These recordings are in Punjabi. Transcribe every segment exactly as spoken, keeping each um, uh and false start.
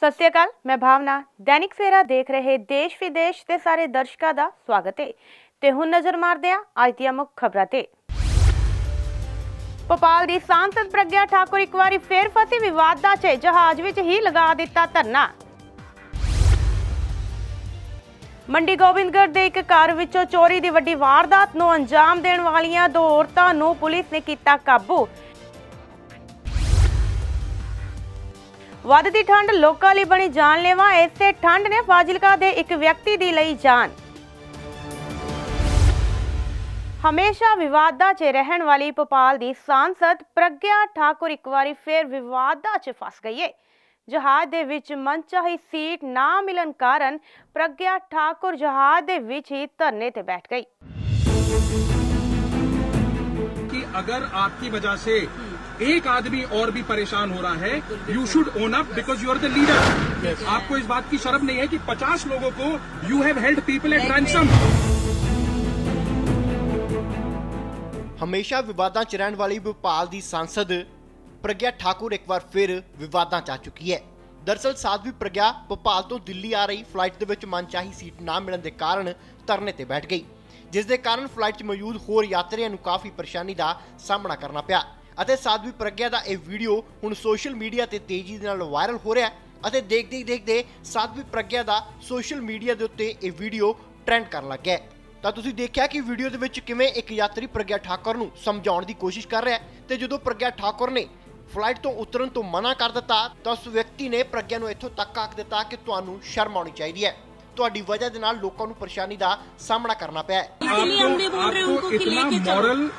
सत श्री अकाल, मैं भावना। दैनिक सवेरा देख रहे देश विदेश के सारे दर्शकों का स्वागत है। ते हुण नज़र मारदे हां अज दीआं मुख खबरां ते। भोपाल दी सांसद प्रज्ञा ठाकुर एक बार फिर फसी विवादां 'च जहाज विच ही लगा दिता धरना। मंडी गोबिंदगढ़ दे एक घर विचों चोरी दी वड्डी वारदात नूं अंजाम देण वालियां दो औरतां नूं पुलिस ने कीता काबू। वधदी ठंड लोकां लई बनी जानलेवा, इसे ठंड ने फाजिलका दे एक व्यक्ति दी लई जान। हमेशा विवादां 'च रहण वाली भोपाल दी सांसद प्रज्ञा ठाकुर एक बार फिर विवादां 'च फस गई है। जहाज दे विच मनचाही सीट ना मिलन कारण प्रज्ञा ठाकुर जहाज दे विच ही धरने ते बैठ गई। कि अगर आपकी वजह से एक आदमी और भी परेशान हो रहा है, you should own up because you are the leader. आपको इस बात की शर्म नहीं है कि पचास लोगों को you have held people at ransom. हमेशा विवादां च रहण वाली भोपाल दी सांसद प्रज्ञा ठाकुर एक बार फिर विवादां च आ चुकी है। दरअसल साध्वी प्रज्ञा भोपाल तो दिल्ली आ रही फ्लाइट दे विच मनचाही सीट ना मिलण दे कारण धरने ते बैठ गई, जिस दे कारण फ्लाइट च मौजूद होर यात्रियों नूं काफी परेशानी का सामना करना पिया। ਅਤੇ ਸਾਧਵੀ ਪ੍ਰਗਿਆ ਦਾ ਇਹ ਵੀਡੀਓ ਹੁਣ ਸੋਸ਼ਲ ਮੀਡੀਆ ਤੇ ਤੇਜ਼ੀ ਦੇ ਨਾਲ ਵਾਇਰਲ ਹੋ ਰਿਹਾ ਹੈ ਅਤੇ ਦੇਖਦੇ ਹੀ ਦੇਖਦੇ ਸਾਧਵੀ ਪ੍ਰਗਿਆ ਦਾ ਸੋਸ਼ਲ ਮੀਡੀਆ ਦੇ ਉੱਤੇ ਇਹ ਵੀਡੀਓ ਟ੍ਰੈਂਡ ਕਰਨ ਲੱਗ ਗਿਆ। ਤਾਂ ਤੁਸੀਂ ਦੇਖਿਆ ਕਿ ਵੀਡੀਓ ਦੇ ਵਿੱਚ ਕਿਵੇਂ ਇੱਕ ਯਾਤਰੀ ਪ੍ਰਗਿਆ ਠਾਕੁਰ ਨੂੰ ਸਮਝਾਉਣ ਦੀ ਕੋਸ਼ਿਸ਼ ਕਰ ਰਿਹਾ ਹੈ ਤੇ ਜਦੋਂ ਪ੍ਰਗਿਆ ਠਾਕੁਰ ਨੇ ਫਲਾਈਟ ਤੋਂ ਉਤਰਨ ਤੋਂ ਮਨਾ ਕਰ ਦਿੱਤਾ ਤਾਂ ਉਸ ਵਿਅਕਤੀ ਨੇ ਪ੍ਰਗਿਆ ਨੂੰ ਇੱਥੋਂ ਤੱਕ ਆਖ ਦਿੱਤਾ ਕਿ ਤੁਹਾਨੂੰ ਸ਼ਰਮ ਆਉਣੀ ਚਾਹੀਦੀ ਹੈ, ਤੁਹਾਡੀ ਵਜ੍ਹਾ ਦੇ ਨਾਲ ਲੋਕਾਂ ਨੂੰ ਪਰੇਸ਼ਾਨੀ ਦਾ ਸਾਹਮਣਾ ਕਰਨਾ ਪਿਆ ਹੈ। आपको इतना मॉरल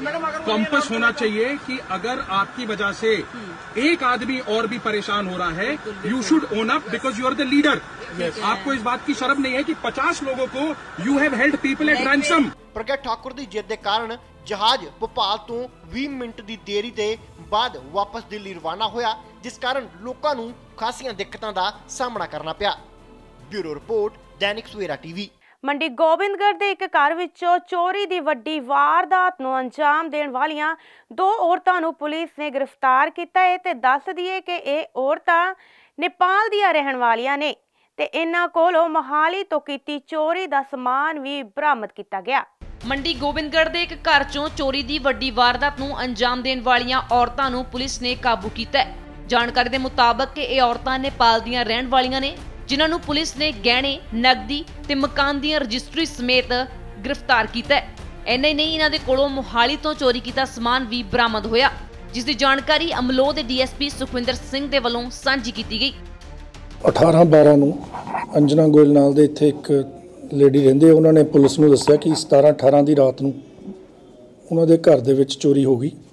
कंपस होना चाहिए कि अगर आपकी वजह से एक आदमी और भी परेशान हो रहा है, you should own up because you are the leader. आपको इस बात की शर्म नहीं है कि पचास लोगों को you have held people at ransom. Pragya Thakur की जिद के कारण जहाज भोपाल तो बीस मिनट की देरी के बाद वापस दिल्ली रवाना होया, जिस कारण लोगों को खासियां दिक्कतों का सामना करना पिया। Bureau report, Dainik Savera TV. मंडी गोबिंदगढ़ दे एक घर विचों चोरी दी वड्डी वारदात नूं अंजाम देण वालियां दो औरतां नूं पुलिस ने गिरफ्तार कीता है ते दस दईए कि इह औरतां नेपाल दीआं रहण वालियां ने ते इन्हां कोलों मोहाली तो कीती चोरी दा समान भी बरामद कीता गया। मंडी गोबिंदगढ़ दे एक घर चों चोरी दी वड्डी वारदात नूं अंजाम देण वालियां औरतां नूं पुलिस ने काबू कीता है। जानकारी दे मुताबक कि इह औरतां नेपाल दीआं रहण वालियां ने, जिन्हां नूं पुलिस ने गहणे, नगदी ते मकान दी रजिस्ट्री समेत गिरफ्तार कीता है। इन्ना ही नहीं, इन्हां दे कोलों मोहाली तो चोरी कीता समान भी बरामद होया, जिस दी जानकारी अमलोह दे डीएसपी सुखविंदर सिंह दे वल्लों सांझी कीती गई। अठारह बारह नूं अंजना गोयल नाल दे इत्थे एक लेडी रहिंदे, उन्हां ने पुलिस नूं दस्सिया कि सतारह अठारह दी रात नूं उन्हां दे घर दे विच चोरी हो गई।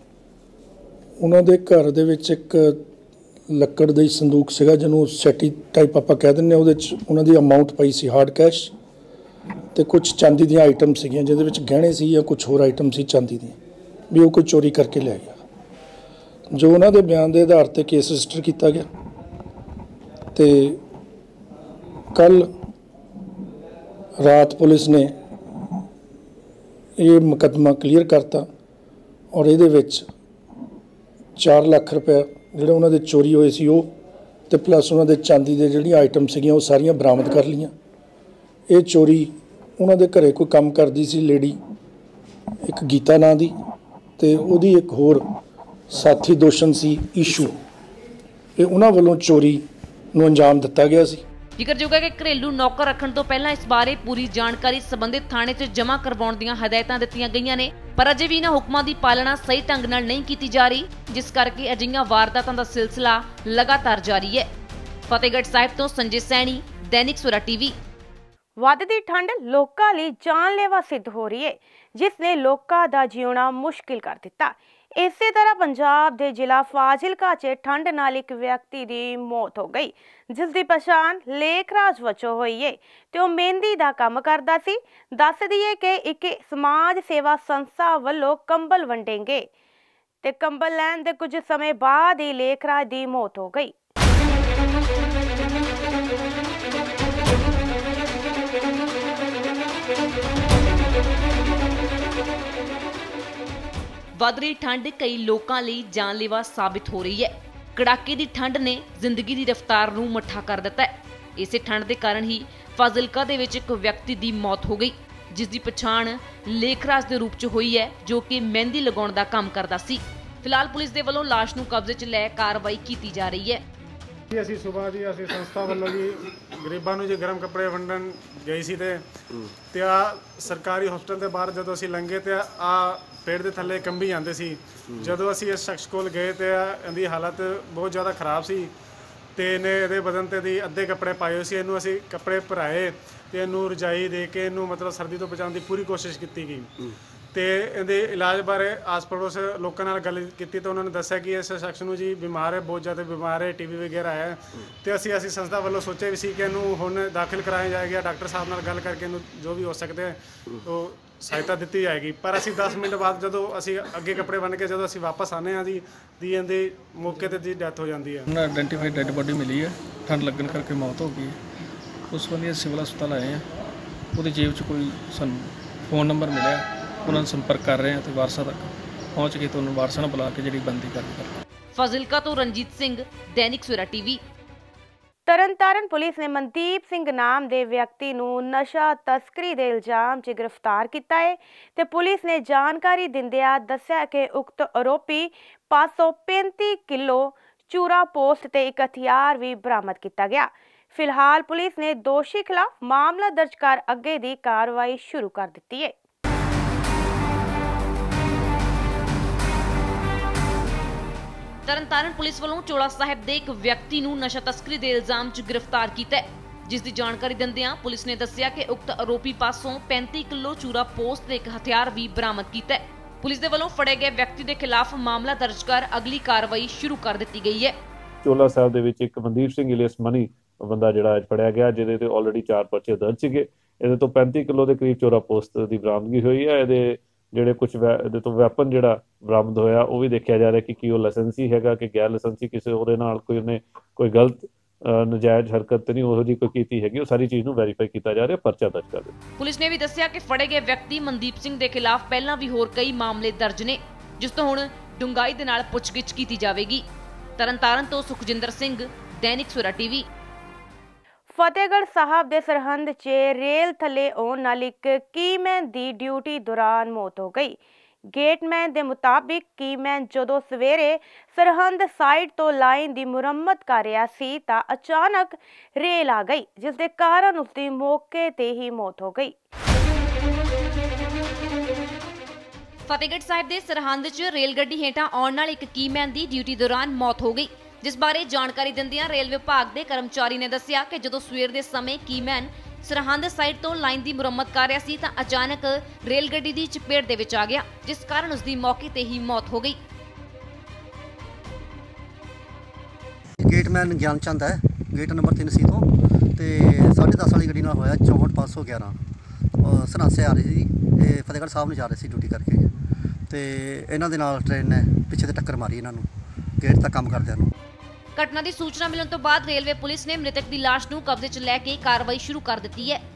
उन्हां दे घर दे विच एक ਲੱਕੜ ਦਾ ਹੀ ਸੰਦੂਕ ਸੀਗਾ, ਜਿਹਨੂੰ ਸੈਟੀ ਟਾਈਪ ਆਪਾਂ ਕਹਿ ਦਿੰਦੇ ਹਾਂ। ਉਹਦੇ 'ਚ ਉਹਨਾਂ ਦੀ ਅਮਾਊਂਟ ਪਈ ਸੀ ਹਾਰਡ ਕੈਸ਼ ਅਤੇ ਕੁਛ ਚਾਂਦੀ ਦੀਆਂ ਆਈਟਮ ਸੀਗੀਆਂ, ਜਿਹਦੇ ਵਿੱਚ ਗਹਿਣੇ ਸੀ ਜਾਂ ਕੁਛ ਹੋਰ ਆਈਟਮ ਸੀ ਚਾਂਦੀ ਦੀਆਂ, ਵੀ ਉਹ ਕੋਈ ਚੋਰੀ ਕਰਕੇ ਲੈ ਗਿਆ। ਜੋ ਉਹਨਾਂ ਦੇ ਬਿਆਨ ਦੇ ਆਧਾਰ 'ਤੇ ਕੇਸ ਰਜਿਸਟਰ ਕੀਤਾ ਗਿਆ ਅਤੇ ਕੱਲ੍ਹ ਰਾਤ ਪੁਲਿਸ ਨੇ ਇਹ ਮੁਕੱਦਮਾ ਕਲੀਅਰ ਕਰਤਾ ਔਰ ਇਹਦੇ ਵਿੱਚ ਚਾਰ ਲੱਖ ਰੁਪਏ ਜਿਹੜੇ ਉਹਨਾਂ ਦੇ ਚੋਰੀ ਹੋਏ ਸੀ ਉਹ ਤੇ ਪਲੱਸ ਉਹਨਾਂ ਦੇ ਚਾਂਦੀ ਦੇ ਜਿਹੜੀਆਂ ਆਈਟਮ ਸੀਗੀਆਂ ਉਹ ਸਾਰੀਆਂ ਬਰਾਮਦ ਕਰ ਲਈਆਂ। ਇਹ ਚੋਰੀ ਉਹਨਾਂ ਦੇ ਘਰੇ ਕੋਈ ਕੰਮ ਕਰਦੀ ਸੀ ਲੇਡੀ, ਇੱਕ ਗੀਤਾ ਨਾਂ ਦੀ, ਤੇ ਉਹਦੀ ਇੱਕ ਹੋਰ ਸਾਥੀ ਦੋਸ਼ਣ ਸੀ ਈਸ਼ੂ। ਇਹ ਉਹਨਾਂ ਵੱਲੋਂ ਚੋਰੀ ਨੂੰ ਅੰਜਾਮ ਦਿੱਤਾ ਗਿਆ ਸੀ। ਜ਼ਿਕਰਯੋਗ ਹੈ ਕਿ ਘਰੇਲੂ ਨੌਕਰ ਰੱਖਣ ਤੋਂ ਪਹਿਲਾਂ ਇਸ ਬਾਰੇ ਪੂਰੀ ਜਾਣਕਾਰੀ ਸੰਬੰਧਿਤ ਥਾਣੇ 'ਚ ਜਮ੍ਹਾਂ ਕਰਵਾਉਣ ਦੀਆਂ ਹਦਾਇਤਾਂ ਦਿੱਤੀਆਂ ਗਈਆਂ ਨੇ, ਪਰ ਅਜੇ ਵੀ ਇਹਨਾਂ ਹੁਕਮਾਂ ਦੀ ਪਾਲਣਾ ਸਹੀ ਢੰਗ ਨਾਲ ਨਹੀਂ ਕੀਤੀ ਜਾ ਰਹੀ, ਜਿਸ ਕਰਕੇ ਅਜਿਹੀਆਂ ਵਾਰਦਾਤਾਂ ਦਾ ਸਿਲਸਿਲਾ ਲਗਾਤਾਰ ਜਾਰੀ ਹੈ। ਫਤਿਹਗੜ੍ਹ ਸਾਹਿਬ ਤੋਂ ਸੰਜੇ ਸੈਣੀ, दैनिक सवेरा टीवी। ਵੱਧਦੀ ਠੰਡ ਲੋਕਾਂ ਲਈ ਜਾਨਲੇਵਾ ਸਿੱਧ ਹੋ ਰਹੀ ਹੈ, ਜਿਸ ਨੇ ਲੋਕਾਂ ਦਾ ਜਿਉਣਾ ਮੁਸ਼ਕਿਲ ਕਰ ਦਿੱਤਾ। ਇਸੇ ਤਰ੍ਹਾਂ ਪੰਜਾਬ ਦੇ ਜ਼ਿਲ੍ਹਾ ਫਾਜ਼ਿਲਕਾ 'ਚ ਠੰਡ ਨਾਲ ਇੱਕ ਵਿਅਕਤੀ ਦੀ ਮੌਤ ਹੋ ਗਈ, ਜਿਸ ਦੀ ਪਛਾਣ ਲੇਖਰਾਜ ਵਜੋਂ ਹੋਈ ਹੈ ਤੇ ਉਹ ਮਹਿੰਦੀ ਦਾ ਕੰਮ ਕਰਦਾ ਸੀ। ਦੱਸ ਦਈਏ ਕਿ ਇੱਕ ਸਮਾਜ ਸੇਵਾ ਸੰਸਥਾ ਵੱਲੋਂ ਕੰਬਲ ਵੰਡੇਂਗੇ ਤੇ ਕੰਬਲ ਲੈਣ ਦੇ ਕੁਝ ਸਮੇਂ ਬਾਅਦ ਹੀ ਲੇਖਰਾਜ ਦੀ ਮੌਤ ਹੋ ਗਈ। ਵੱਧ ਰਹੀ ਠੰਡ ਕਈ ਲੋਕਾਂ ਲਈ ਜਾਨਲੇਵਾ ਸਾਬਿਤ ਹੋ ਰਹੀ ਹੈ। ਕੜਾਕੇ ਦੀ ਠੰਡ ਨੇ ਜ਼ਿੰਦਗੀ ਦੀ ਰਫ਼ਤਾਰ ਨੂੰ ਮੱਠਾ ਕਰ ਦਿੱਤਾ ਹੈ। ਇਸੇ ਠੰਡ ਦੇ ਕਾਰਨ ਹੀ ਫਾਜ਼ਿਲਕਾ ਦੇ ਵਿੱਚ ਇੱਕ ਵਿਅਕਤੀ ਦੀ ਮੌਤ ਹੋ ਗਈ, ਜਿਸ ਦੀ ਪਛਾਣ ਲੇਖਰਾਜ ਦੇ ਰੂਪ 'ਚ ਹੋਈ ਹੈ, ਜੋ ਕਿ ਮਹਿੰਦੀ ਲਗਾਉਣ ਦਾ ਕੰਮ ਕਰਦਾ ਸੀ। ਫਿਲਹਾਲ ਪੁਲਿਸ ਦੇ ਵੱਲੋਂ ਲਾਸ਼ ਨੂੰ ਕਬਜ਼ੇ 'ਚ ਲੈ ਕਾਰਵਾਈ ਕੀਤੀ ਜਾ ਰਹੀ ਹੈ। ਜੀ ਅਸੀਂ ਸਵੇਰ ਦੀ ਅਸੀਂ ਸੰਸਥਾ ਵੱਲੋਂ ਜੀ ਗਰੀਬਾਂ ਨੂੰ ਜੀ ਗਰਮ ਕੱਪੜੇ ਵੰਡਣ ਗਏ ਸੀ ਤੇ ਤੇ ਆ ਸਰਕਾਰੀ ਹਸਪਤਾਲ ਦੇ ਬਾਹਰ ਜਦੋਂ ਅਸੀਂ ਲੰਘੇ ਤੇ ਆ ਪੇੜ ਦੇ ਥੱਲੇ ਕੰਬੀ ਜਾਂਦੇ ਸੀ। ਜਦੋਂ ਅਸੀਂ ਇਸ ਸ਼ਖਸ ਕੋਲ ਗਏ ਤੇ ਇਹਦੀ ਹਾਲਤ ਬਹੁਤ ਜ਼ਿਆਦਾ ਖਰਾਬ ਸੀ ਤੇ ਇਹਨੇ ਇਹਦੇ ਬਦਨ ਤੇ ਦੀ ਅੱਧੇ ਕੱਪੜੇ ਪਾਏ ਹੋਏ ਸੀ। ਇਹਨੂੰ ਅਸੀਂ ਕੱਪੜੇ ਭਰਾਏ ਤੇ ਇਹਨੂੰ ਰਜਾਈ ਦੇ ਕੇ ਇਹਨੂੰ ਮਤਲਬ ਸਰਦੀ ਤੋਂ ਬਚਾਉਣ ਦੀ ਪੂਰੀ ਕੋਸ਼ਿਸ਼ ਕੀਤੀ ਗਈ ਤੇ ਇਹਦੇ ਇਲਾਜ ਬਾਰੇ ਆਸ ਪੜੋਸ ਲੋਕਾਂ ਨਾਲ ਗੱਲ ਕੀਤੀ ਤਾਂ ਉਹਨਾਂ ਨੇ ਦੱਸਿਆ ਕਿ ਇਸ ਸ਼ਖਸ ਨੂੰ ਜੀ ਬਿਮਾਰ ਹੈ, ਬਹੁਤ ਜ਼ਿਆਦਾ ਬਿਮਾਰ ਹੈ, ਟੀਵੀ ਵਗੈਰਾ ਹੈ ਤੇ ਅਸੀਂ ਅਸੀਂ ਸੰਸਥਾ ਵੱਲੋਂ ਸੋਚਿਆ ਵੀ ਸੀ ਕਿ ਇਹਨੂੰ ਹੁਣ ਦਾਖਲ ਕਰਾਇਆ ਜਾਏਗਾ। ਡਾਕਟਰ ਸਾਹਿਬ ਨਾਲ ਗੱਲ ਕਰਕੇ ਇਹਨੂੰ ਜੋ ਵੀ ਹੋ ਸਕਦਾ ਉਹ ਸਹਾਇਤਾ ਦਿੱਤੀ ਜਾਏਗੀ। ਪਰ ਅਸੀਂ ਦਸ ਮਿੰਟ ਬਾਅਦ ਜਦੋਂ ਅਸੀਂ ਅੱਗੇ ਕੱਪੜੇ ਬੰਨ੍ਹ ਕੇ ਜਦੋਂ ਅਸੀਂ ਵਾਪਸ ਆਉਂਦੇ ਹਾਂ ਜੀ ਦੀ ਇਹਦੇ ਮੌਕੇ 'ਤੇ ਦੀ ਡੈਥ ਹੋ ਜਾਂਦੀ ਹੈ। ਉਹਨਾਂ ਆਇਡੈਂਟੀਫਾਈਡ ਡੈਡ ਬੋਡੀ ਮਿਲੀ ਹੈ, ਠੰਡ ਲੱਗਣ ਕਰਕੇ ਮੌਤ ਹੋ ਗਈ ਹੈ। ਉਸ ਸੰਬੰਧੀ ਸਿਵਲ ਹਸਪਤਾਲ ਆਏ ਹਾਂ, ਉਹਦੀ ਜੇਬ 'ਚ ਕੋਈ ਸਾਨੂੰ ਫੋਨ ਨੰਬਰ ਮਿਲਿਆ, ਉਹਨਾਂ ਨਾਲ ਸੰਪਰਕ ਕਰ ਰਹੇ ਹਾਂ ਤੇ ਵਾਰਸਾਂ ਤੱਕ ਪਹੁੰਚ ਕੇ ਤੁਹਾਨੂੰ ਵਾਰਸਾਂ ਨੂੰ ਬੁਲਾ ਕੇ ਜਿਹੜੀ ਬੰਦੀ ਕਰਨੀ। ਫਾਜ਼ਿਲਕਾ ਤੋਂ ਰਣਜੀਤ ਸਿੰਘ, ਦੈਨਿਕ ਸਵੇਰਾ ਟੀਵੀ। ਤਰਨਤਾਰਨ ਪੁਲਿਸ ਨੇ ਮਨਦੀਪ ਸਿੰਘ ਨਾਮ ਦੇ ਵਿਅਕਤੀ ਨੂੰ ਨਸ਼ਾ ਤਸਕਰੀ ਦੇ ਇਲਜ਼ਾਮ 'ਚ ਗ੍ਰਿਫਤਾਰ ਕੀਤਾ ਹੈ ਤੇ ਪੁਲਿਸ ਨੇ ਜਾਣਕਾਰੀ ਦਿੰਦਿਆਂ ਦੱਸਿਆ ਕਿ ਉਕਤ ਆਰੋਪੀ ਪਾਸੋਂ ਪੈਂਤੀ ਕਿਲੋ ਚੂਰਾ ਪੋਸਟ ਤੇ ਇੱਕ ਹਥਿਆਰ ਵੀ ਬਰਾਮਦ ਕੀਤਾ ਗਿਆ। ਫਿਲਹਾਲ ਪੁਲਿਸ ਨੇ ਦੋਸ਼ੀ ਖਿਲਾਫ ਮਾਮਲਾ ਦਰਜ ਕਰ ਅੱਗੇ ਦੀ ਕਾਰਵਾਈ ਸ਼ੁਰੂ ਕਰ ਦਿੱਤੀ ਹੈ। ਤਰਨਤਾਰਨ ਪੁਲਿਸ ਵੱਲੋਂ ਚੋਲਾ ਸਾਹਿਬ ਦੇ ਇੱਕ ਵਿਅਕਤੀ ਨੂੰ ਨਸ਼ਾ ਤਸਕਰੀ ਦੇ ਇਲਜ਼ਾਮ 'ਚ ਗ੍ਰਿਫਤਾਰ ਕੀਤਾ ਹੈ, ਜਿਸ ਦੀ ਜਾਣਕਾਰੀ ਦਿੰਦਿਆਂ ਪੁਲਿਸ ਨੇ ਦੱਸਿਆ ਕਿ ਉਕਤ ਆਰੋਪੀ ਪਾਸੋਂ ਪੈਂਤੀ ਕਿਲੋ ਚੂਰਾ ਪੋਸਟ ਤੇ ਇੱਕ ਹਥਿਆਰ ਵੀ ਬਰਾਮਦ ਕੀਤਾ ਹੈ। ਪੁਲਿਸ ਦੇ ਵੱਲੋਂ ਫੜੇ ਗਏ ਵਿਅਕਤੀ ਦੇ ਖਿਲਾਫ ਮਾਮਲਾ ਦਰਜ ਕਰ ਅਗਲੀ ਕਾਰਵਾਈ ਸ਼ੁਰੂ ਕਰ ਦਿੱਤੀ ਗਈ ਹੈ। ਚੋਲਾ ਸਾਹਿਬ ਦੇ ਵਿੱਚ ਇੱਕ ਮਨਦੀਪ ਸਿੰਘ ਇਲੀਅਸ ਮਨੀ ਬੰਦਾ ਜਿਹੜਾ ਅੱਜ ਫੜਿਆ ਗਿਆ, ਜਿਹਦੇ ਤੇ ਆਲਰੇਡੀ ਚਾਰ ਪਰਚੇ ਦਰਜ ਸੀਗੇ। ਇਹਦੇ ਤੋਂ ਪੈਂਤੀ ਕਿਲੋ ਦੇ ਕਰੀਬ ਚੋਰਾ ਪੋਸਟ ਦੀ ਬਰਾਮਦਗੀ ਹੋਈ ਹੈ। ਇਹਦੇ ਜਿਹੜੇ ਕੁਝ ਇਹਦੇ ਤੋਂ ਵੈਪਨ ਜਿਹੜਾ ਬਰਾਮਦ ਹੋਇਆ ਉਹ ਵੀ ਦੇਖਿਆ ਜਾ ਰਿਹਾ ਕਿ ਕੀ ਉਹ ਲਾਇਸੈਂਸੀ ਹੈਗਾ ਕਿ ਗੈਰ ਲਾਇਸੈਂਸੀ, ਕਿਸੇ ਉਹਦੇ ਨਾਲ ਕੋਈ ਉਹਨੇ ਕੋਈ ਗਲਤ ਨਜਾਇਜ਼ ਹਰਕਤ ਨਹੀਂ ਉਹੋ ਜਿਹੀ ਕੋਈ ਕੀਤੀ ਹੈਗੀ। ਉਹ ਸਾਰੀ ਚੀਜ਼ ਨੂੰ ਵੈਰੀਫਾਈ ਕੀਤਾ ਜਾ ਰਿਹਾ, ਪਰਚਾ ਦਰਜ ਕਰ ਦਿੱਤਾ। ਪੁਲਿਸ ਨੇ ਵੀ ਦੱਸਿਆ ਕਿ ਫੜੇ ਗਏ ਵਿਅਕਤੀ ਮਨਦੀਪ ਸਿੰਘ ਦੇ ਖਿਲਾਫ ਪਹਿਲਾਂ ਵੀ ਹੋਰ ਕਈ ਮਾਮਲੇ ਦਰਜ ਨੇ, ਜਿਸ ਤੋਂ ਹੁਣ ਡੂੰਘਾਈ ਦੇ ਨਾਲ ਪੁੱਛਗਿੱਛ ਕੀਤੀ ਜਾਵੇਗੀ। ਤਰਨਤਾਰਨ ਤੋਂ ਸੁਖਜਿੰਦਰ ਸਿੰਘ, ਦੈਨਿਕ ਸਵੇਰਾ ਟੀਵੀ। ਫਤਿਹਗੜ੍ਹ ਸਾਹਿਬ ਦੇ ਸਰਹੰਦ 'ਚ ਰੇਲ ਥੱਲੇ ਆਉਣ ਨਾਲ ਇੱਕ ਕੀਮੈਨ ਦੀ ਡਿਊਟੀ ਦੌਰਾਨ ਮੌਤ ਹੋ ਗਈ। ਗੇਟਮੈਨ ਦੇ ਮੁਤਾਬਿਕ ਕੀਮੈਨ ਜਦੋਂ ਸਵੇਰੇ ਸਰਹੰਦ ਸਾਈਡ ਤੋਂ ਲਾਈਨ ਦੀ ਮੁਰੰਮਤ ਕਰ ਰਿਹਾ ਸੀ ਤਾਂ ਅਚਾਨਕ ਰੇਲ ਆ ਗਈ, ਜਿਸ ਦੇ ਕਾਰਨ ਉਸ ਦੀ ਮੌਕੇ ਤੇ ਹੀ ਮੌਤ ਹੋ ਗਈ। ਫਤਿਹਗੜ੍ਹ ਸਾਹਿਬ ਦੇ ਸਰਹੰਦ 'ਚ ਰੇਲ ਗੱਡੀ ਹੇਠਾਂ ਆਉਣ ਨਾਲ ਇੱਕ ਕੀਮੈਨ ਦੀ ਡਿਊਟੀ ਦੌਰਾਨ ਮੌਤ ਹੋ ਗਈ, ਜਿਸ ਬਾਰੇ ਜਾਣਕਾਰੀ ਦਿੰਦਿਆਂ ਰੇਲ ਵਿਭਾਗ ਦੇ ਕਰਮਚਾਰੀ ਨੇ ਦੱਸਿਆ ਕਿ ਜਦੋਂ ਸਵੇਰ ਦੇ ਸਮੇਂ ਕੀਮੈਨ ਸਰਹੰਦ ਸਾਈਡ ਤੋਂ ਲਾਈਨ ਦੀ ਮੁਰੰਮਤ ਕਰ ਰਿਹਾ ਸੀ ਤਾਂ ਅਚਾਨਕ ਰੇਲ ਗੱਡੀ ਦੀ ਚਪੇਟ ਦੇ ਵਿੱਚ ਆ ਗਿਆ, ਜਿਸ ਕਾਰਨ ਉਸ ਦੀ ਮੌਕੇ ਤੇ ਹੀ ਮੌਤ ਹੋ ਗਈ। ਗੇਟਮੈਨ ਗਿਆਨ ਚੰਦ ਹੈ, ਗੇਟ ਨੰਬਰ ਤਿੰਨ ਸੀ ਤੋਂ ਤੇ ਸਾਢੇ ਦਸ ਵਾਲੀ ਗੱਡੀ ਨਾਲ ਹੋਇਆ ਚੌਂਹਠ ਪੰਜ ਸੌ ਗਿਆਰਾਂ ਸਨਾਸੇ ਆ ਰਹੀ ਸੀ। ਇਹ ਫਤਿਹਗੜ੍ਹ ਸਾਹਿਬ ਨੂੰ ਜਾ ਰਹੇ ਸੀ ਡਿਊਟੀ ਕਰਕੇ ਤੇ ਇਹਨਾਂ ਦੇ ਨਾਲ ਟ੍ਰੇਨ ਨੇ ਪਿੱਛੇ ਤੇ ਟੱਕਰ ਮਾਰੀ ਇਹਨਾਂ ਨੂੰ ਗੇਟ ਤੱਕ ਕੰਮ ਕਰਦਿਆਂ ਨੂੰ। ਘਟਨਾ ਦੀ ਸੂਚਨਾ ਮਿਲਣ ਤੋਂ ਬਾਅਦ ਰੇਲਵੇ ਪੁਲਿਸ ਨੇ ਮ੍ਰਿਤਕ ਦੀ ਲਾਸ਼ ਨੂੰ ਕਬਜ਼ੇ 'ਚ ਲੈ ਕੇ ਕਾਰਵਾਈ ਸ਼ੁਰੂ ਕਰ ਦਿੱਤੀ ਹੈ।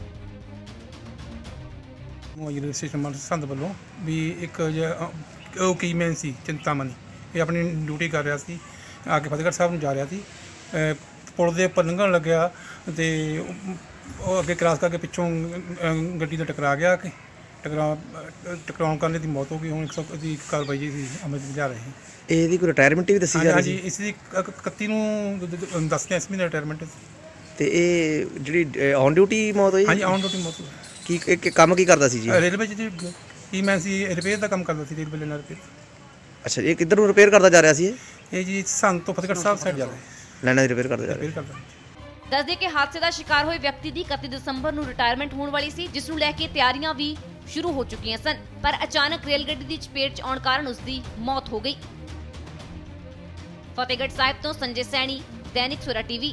ਰੇਲਵੇ ਸਟੇਸ਼ਨ ਸਰਹੰਦ ਵੱਲੋਂ ਵੀ ਇੱਕ ਉਹ ਕੀਮੈਨ ਸੀ ਚਿੰਤਾਮਨੀ, ਇਹ ਆਪਣੀ ਡਿਊਟੀ ਕਰ ਰਿਹਾ ਸੀ, ਆ ਕੇ ਫਤਿਹਗੜ੍ਹ ਸਾਹਿਬ ਨੂੰ ਜਾ ਰਿਹਾ ਸੀ। ਪੁਲ ਦੇ ਉੱਪਰ ਲੰਘਣ ਲੱਗਿਆ ਤੇ ਉਹ ਅੱਗੇ ਕ੍ਰਾਸ ਕਰਕੇ ਪਿੱਛੋਂ ਗੱਡੀ ਦਾ ਟਕਰਾ ਗਿਆ ਕਿ ਟਕਰਾ ਟਕਰਾਉਣ ਕਰਨ ਦੀ ਮੌਤ ਹੋ ਗਈ। ਹੁਣ ਇੱਕ ਸੌ ਦੀ ਕਾਰਵਾਈ ਜੀ ਅਮਲ ਵਿੱਚ ਜਾ ਰਹੇ। ਇਹਦੀ ਕੋਈ ਰਿਟਾਇਰਮੈਂਟ ਵੀ ਦੱਸੀ ਜਾ ਰਹੀ ਸੀ? ਹਾਂਜੀ, ਇਸ ਦੀ ਇਕੱਤੀ ਨੂੰ ਦੱਸਦੇ ਇਸ ਮਹੀਨੇ ਰਿਟਾਇਰਮੈਂਟ। ਤੇ ਇਹ ਜਿਹੜੀ ਔਨ ਡਿਊਟੀ ਮੌਤ ਹੋਈ? ਹਾਂਜੀ, ਔਨ ਡਿਊਟੀ ਮੌਤ ਹੋਈ। ਕੀ ਕੰਮ ਕੀ ਕਰਦਾ ਸੀ ਜੀ? ਰੇਲਵੇ 'ਚ ਕੀਮੈਨ ਸੀ, ਰਿਪੇਅਰ ਦਾ ਕੰਮ ਕਰਦਾ ਸੀ, ਰੇਲਵੇ ਲਾਈਨਾਂ ਰਿਪੇਅਰ। ਅੱਛਾ, ਇਹ ਕਿੱਧਰ ਨੂੰ ਰਿਪੇਅਰ ਕਰਦਾ ਜਾ ਰਿਹਾ ਸੀ? ਇਹ ਇਹ ਜੀ ਸਰਹੰਦ ਤੋਂ ਫਤਿਹਗੜ੍ਹ ਸਾਹਿਬ ਸਾਈਡ ਜਾ ਰਿਹਾ, ਲਾਈਨਾਂ ਦੀ ਰਿਪੇਅਰ ਕਰਦਾ ਜਾ ਰਿਹਾ। ਦੱਸਦੇ ਕਿ ਹਾਦਸੇ ਦਾ ਸ਼ਿਕਾਰ ਹੋਏ ਵਿਅਕਤੀ ਦੀ ਇਕੱਤੀ ਦਸੰਬਰ ਨੂੰ ਰਿਟਾਇਰਮੈਂਟ ਹੋਣ ਵਾਲੀ ਸੀ, ਜਿਸ ਨੂੰ ਲੈ ਕੇ ਤਿਆਰੀਆਂ ਵੀ ਸ਼ੁਰੂ ਹੋ ਚੁੱਕੀਆਂ ਸਨ, ਪਰ ਅਚਾਨਕ ਰੇਲ ਗੱਡੀ ਦੀ ਚਪੇਟ 'ਚ ਆਉਣ ਕਾਰਨ ਉਸ ਦੀ ਮੌਤ ਹੋ ਗਈ। ਫਤਿਹਗੜ੍ਹ ਸਾਹਿਬ ਤੋਂ ਸੰਜੇ ਸੈਣੀ, ਦੈਨਿਕ ਸਵੇਰਾ ਟੀਵੀ।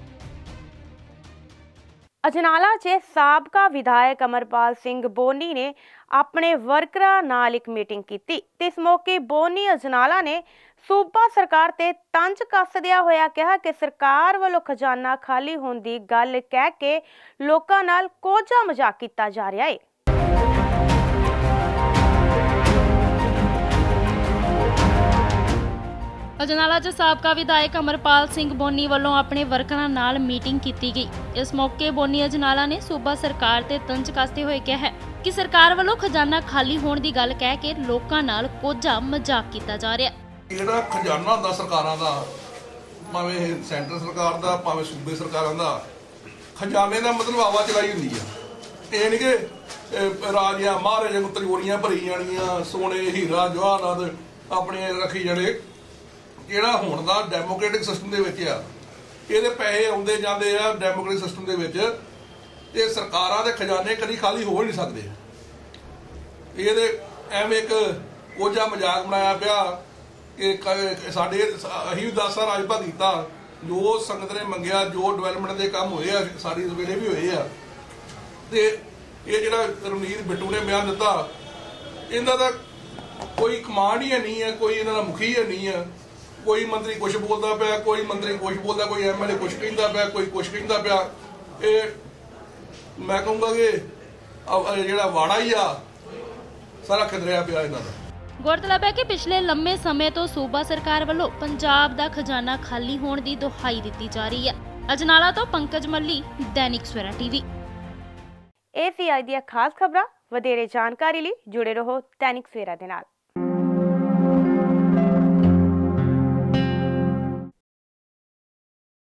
ਅਜਨਾਲਾ 'ਚ ਸਾਬਕਾ ਵਿਧਾਇਕ ਅਮਰਪਾਲ ਸਿੰਘ ਬੋਨੀ ਨੇ ਆਪਣੇ ਵਰਕਰਾਂ ਨਾਲ ਇੱਕ ਮੀਟਿੰਗ ਕੀਤੀ ਤੇ ਇਸ ਮੌਕੇ ਬੋਨੀ ਅਜਨਾਲਾ ਨੇ ਸੂਬਾ ਸਰਕਾਰ ਤੇ ਤੰਜ ਕੱਸਦਿਆਂ ਹੋਇਆ ਕਿਹਾ ਕਿ ਸਰਕਾਰ ਵੱਲੋਂ ਖਜ਼ਾਨਾ ਖਾਲੀ ਹੋਣ ਦੀ ਗੱਲ ਕਹਿ ਕੇ ਲੋਕਾਂ ਨਾਲ ਕੋਝਾ ਮਜ਼ਾਕ ਕੀਤਾ ਜਾ ਰਿਹਾ ਹੈ। ਅਜਨਾਲਾ 'ਚ ਸਾਬਕਾ ਵਿਧਾਇਕ ਅਮਰਪਾਲ ਸਿੰਘ ਬੋਨੀ ਵੱਲੋਂ ਆਪਣੇ ਵਰਕਰਾਂ ਨਾਲ ਮੀਟਿੰਗ ਕੀਤੀ ਗਈ। ਇਸ ਮੌਕੇ ਬੋਨੀ ਅਜਨਾਲਾ ਨੇ ਸੂਬਾ ਸਰਕਾਰ ਤੇ ਤੰਜ ਕੱਸਦੇ ਹੋਏ ਕਿਹਾ ਹੈ ਕਿ ਸਰਕਾਰ ਵੱਲੋਂ ਖਜ਼ਾਨਾ ਖਾਲੀ ਹੋਣ ਦੀ ਗੱਲ ਕਹਿ ਕੇ ਲੋਕਾਂ ਨਾਲ ਕੋਝਾ ਮਜ਼ਾਕ ਕੀਤਾ ਜਾ ਰਿਹਾ। ਜਿਹੜਾ ਖਜ਼ਾਨਾ ਹੁੰਦਾ ਸਰਕਾਰਾਂ ਦਾ, ਭਾਵੇਂ ਸੈਂਟਰ ਸਰਕਾਰ ਦਾ ਭਾਵੇਂ ਸੂਬੇ ਸਰਕਾਰਾਂ ਦਾ, ਖਜ਼ਾਨੇ ਦਾ ਮਤਲਬ ਆਵਾਜਾਈ ਹੁੰਦੀ ਆ। ਇਹ ਨਹੀਂ ਕਿ ਰਾਜਿਆਂ ਮਹਾਰਾਜਿਆਂ ਨੂੰ ਤਿਜੋਰੀਆਂ ਭਰੀ ਜਾਣੀਆਂ, ਸੋਨੇ ਹੀਰਾ ਜਵਾਹਰਾਤ ਆਪਣੇ ਰੱਖੀ ਜਾਣੇ। ਜਿਹੜਾ ਹੁਣ ਦਾ ਡੈਮੋਕ੍ਰੈਟਿਕ ਸਿਸਟਮ ਦੇ ਵਿੱਚ ਆ, ਇਹਦੇ ਪੈਸੇ ਆਉਂਦੇ ਜਾਂਦੇ ਆ ਡੈਮੋਕ੍ਰੈਟਿਕ ਸਿਸਟਮ ਦੇ ਵਿੱਚ, ਤੇ ਸਰਕਾਰਾਂ ਦੇ ਖਜ਼ਾਨੇ ਕਦੀ ਖਾਲੀ ਹੋ ਨਹੀਂ ਸਕਦੇ। ਇਹਦੇ ਐਵੇਂ ਇੱਕ ਕੋਝਾ ਮਜ਼ਾਕ ਬਣਾਇਆ ਪਿਆ ਕਿ ਸਾਡੇ ਅਸੀਂ ਵੀ ਦਸ ਸਾਲ ਰਾਜਪਾ ਕੀਤਾ, ਜੋ ਸੰਗਤ ਨੇ ਮੰਗਿਆ, ਜੋ ਡਿਵੈਲਪਮੈਂਟ ਦੇ ਕੰਮ ਹੋਏ ਆ ਸਾਡੀ ਇਸ ਵੇਲੇ ਵੀ ਹੋਏ ਆ। ਤੇ ਇਹ ਜਿਹੜਾ ਰਣਜੀਤ ਬਿੱਟੂ ਨੇ ਬਿਆਨ ਦਿੱਤਾ, ਇਹਨਾਂ ਦਾ ਕੋਈ ਕਮਾਂਡ ਹੀ ਨਹੀਂ ਹੈ, ਕੋਈ ਇਹਨਾਂ ਦਾ ਮੁਖੀ ਹੈ ਨਹੀਂ ਹੈ। ਕੋਈ ਮੰਤਰੀ ਕੁਛ ਬੋਲਦਾ ਪਿਆ, ਕੋਈ ਮੰਤਰੀ ਕੁਛ ਬੋਲਦਾ, ਕੋਈ ਐਮਐਲਏ ਕੁਛ ਕਹਿੰਦਾ ਪਿਆ, ਕੋਈ ਕੁਛ ਕਹਿੰਦਾ ਪਿਆ। ਇਹ ਮੈਂ ਕਹੂੰਗਾ ਕਿ ਜਿਹੜਾ ਵਾੜਾ ਹੀ ਆ ਸਾਰਾ ਖਿਦਰਿਆ ਪਿਆ ਇਹਨਾਂ ਦਾ। ਗੌਰਤਲਬ ਹੈ ਕਿ ਪਿਛਲੇ ਲੰਮੇ ਸਮੇਂ ਤੋਂ ਸੂਬਾ ਸਰਕਾਰ ਵੱਲੋਂ ਪੰਜਾਬ ਦਾ ਖਜ਼ਾਨਾ ਖਾਲੀ ਹੋਣ ਦੀ ਦੁਹਾਈ ਦਿੱਤੀ ਜਾ ਰਹੀ ਹੈ। ਅਜਨਾਲਾ ਤੋਂ ਪੰਕਜ ਮੱਲੀ, ਦੈਨਿਕ ਸਵੇਰਾ ਟੀਵੀ। ਇਹ ਸੀ ਅੱਜ ਦੀਆਂ ਖਾਸ ਖਬਰਾਂ। ਵਧੇਰੇ ਜਾਣਕਾਰੀ ਲਈ ਜੁੜੇ ਰਹੋ ਦੈਨਿਕ ਸਵੇਰਾ ਦੇ ਨਾਲ।